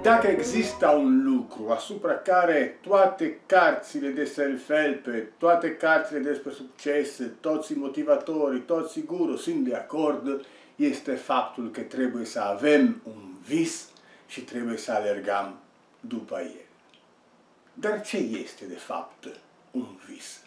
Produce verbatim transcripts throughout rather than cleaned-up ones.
Dacă există un lucru asupra care toate cărțile de self-help, toate cărțile despre succes, toți motivatorii, toți guru sunt de acord, este faptul că trebuie să avem un vis și trebuie să alergăm după el. Dar ce este de fapt un vis?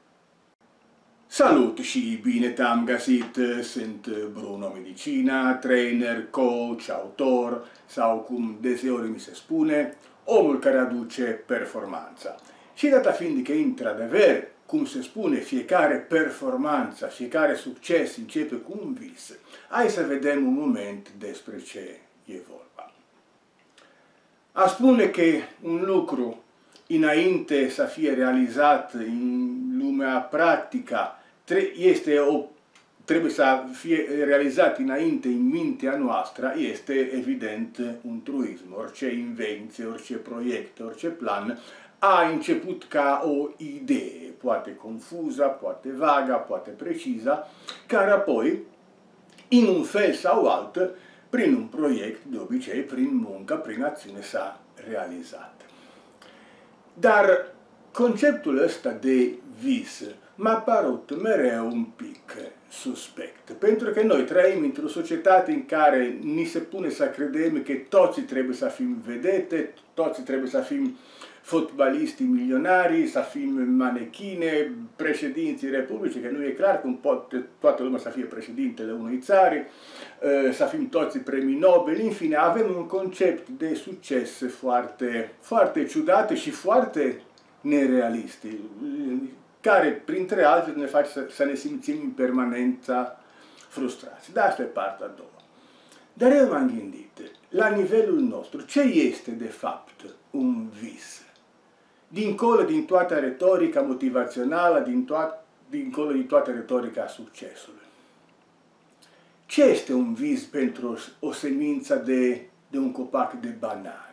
Salut și bine te-am găsit! Sunt Bruno Medicina, trainer, coach, autor sau cum deseori mi se spune, omul care aduce performanța. Și data fiind că, într-adevăr, cum se spune, fiecare performanță, fiecare succes începe cu un vis, hai să vedem un moment despre ce e vorba. A spune că un lucru, înainte să fie realizat în lumea practică, este o, trebuie să fie realizat înainte în mintea noastră, este evident un truism. Orice invenție, orice proiect, orice plan a început ca o idee, poate confuză, poate vagă, poate precisă, care apoi, în un fel sau altă, prin un proiect, de obicei, prin muncă, prin acțiune s-a realizat. Dar conceptul ăsta de vis m-a părut mereu un pic suspect, pentru că noi trăim într-o societate în care ni se pune să credem că toți trebuie să fim vedete, toți trebuie să fim fotbaliști milionari, să fim manechine, președinții Republicii, că nu e clar cum poate toată lumea să fie președintele unei țări, să fim toți premii Nobel, în fine, avem un concept de succes foarte, foarte ciudat și foarte nerealist, care, printre altele, ne face să, să ne simțim în permanență frustrați. Dar asta e partea a doua. Dar eu m-am gândit, la nivelul nostru, ce este de fapt un vis? Dincolo din toată retorica motivațională, din toat, dincolo din toată retorica succesului. Ce este un vis pentru o, o semință de, de un copac de banană?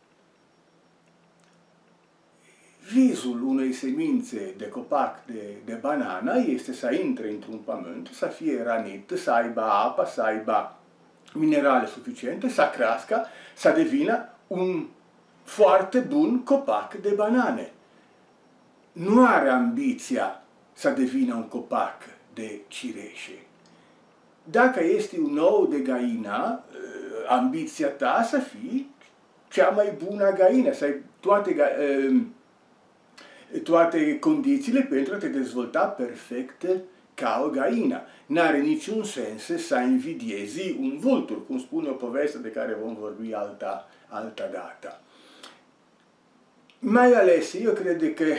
Visul unei semințe de copac de, de banană este să intre într-un pământ, să fie ranit, să aibă apă, să aibă minerale suficiente, să crească, să devină un foarte bun copac de banane. Nu are ambiția să devină un copac de cireșe. Dacă este un ou de găină, ambiția ta să fii cea mai bună găină, să ai toate, toate condițiile pentru a te dezvolta perfect ca o găină. N-are niciun sens să invidiezi un vultur, cum spune o poveste de care vom vorbi alta, alta dată. Mai ales, eu cred că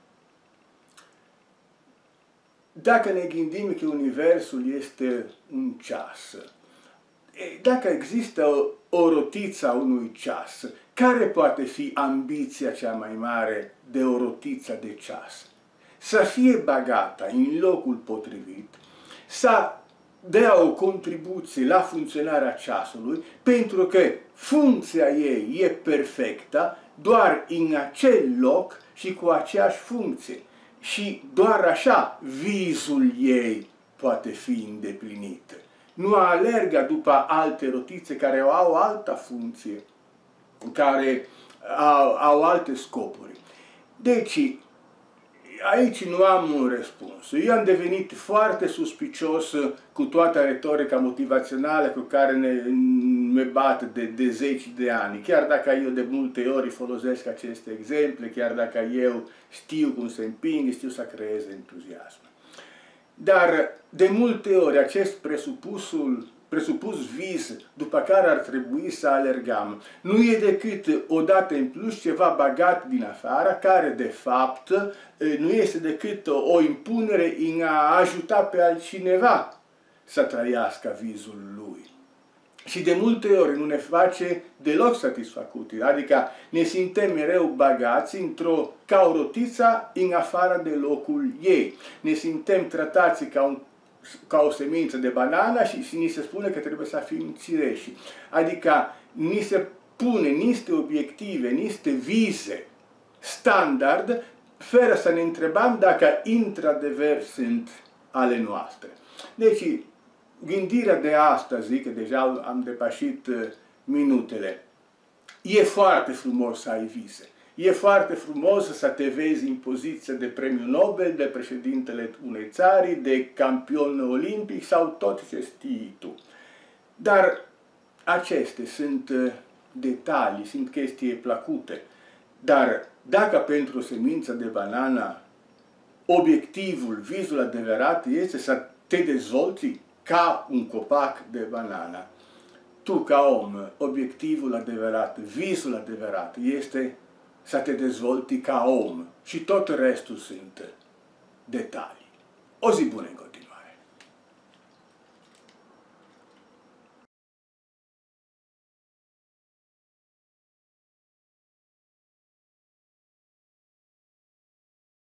dacă ne gândim că Universul este un ceas, dacă există o, o rotiță a unui ceas, care poate fi ambiția cea mai mare de o rotiță de ceas? Să fie bagată în locul potrivit, să dea o contribuție la funcționarea ceasului, pentru că funcția ei e perfectă doar în acel loc și cu aceeași funcție. Și doar așa visul ei poate fi îndeplinit. Nu alergă după alte rotițe care au altă funcție, care au, au alte scopuri. Deci, aici nu am un răspuns. Eu am devenit foarte suspicios cu toată retorica motivațională cu care ne, ne bat de, de zeci de ani. Chiar dacă eu de multe ori folosesc aceste exemple, chiar dacă eu știu cum să împing, știu să creez entuziasm. Dar de multe ori acest presupusul, presupus vis după care ar trebui să alergăm nu e decât odată în plus ceva bagat din afară, care de fapt nu este decât o impunere în a ajuta pe altcineva să trăiască visul lui. Și de multe ori nu ne face deloc satisfăcuti, adică ne simtem mereu bagați într-o ca o rotiță în afară de locul ei. Ne simtem tratați ca, un, ca o semință de banană și, și ni se spune că trebuie să fim cireși. Adică ni se pune niște obiective, niște vize standard, fără să ne întrebăm dacă într-adevăr sunt ale noastre. Deci, gândirea de astăzi, că deja am depășit minutele, E foarte frumos să ai vise. E foarte frumos să te vezi în poziția de premiu Nobel, de președintele unei țări, de campion olimpic sau tot ce știi tu. Dar acestea sunt detalii, sunt chestii plăcute. Dar dacă pentru semința de banana obiectivul, visul adevărat este să te dezvolți ca un copac de banana, tu ca om, obiectivul adevărat, visul adevărat este să te dezvolți ca om și tot restul sunt detalii. O zi bună în continuare!